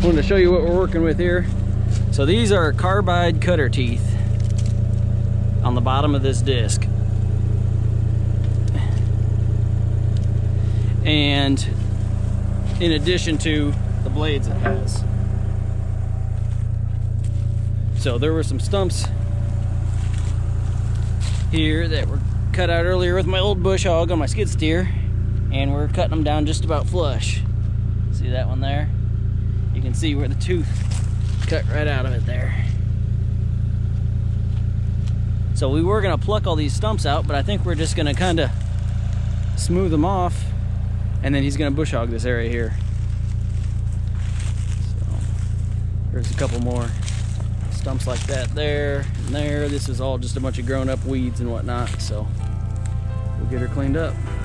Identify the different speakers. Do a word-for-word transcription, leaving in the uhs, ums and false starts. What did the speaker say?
Speaker 1: wanted to show you what we're working with here. So these are carbide cutter teeth on the bottom of this disc. And in addition to the blades it has. So there were some stumps here that were cut out earlier with my old bush hog on my skid steer, and we're cutting them down just about flush. See that one there? You can see where the tooth cut right out of it there. So we were gonna pluck all these stumps out, but I think we're just gonna kind of smooth them off, and then he's gonna bush hog this area here. So there's a couple more stumps like that there and there. This is all just a bunch of grown up weeds and whatnot, so we'll get her cleaned up.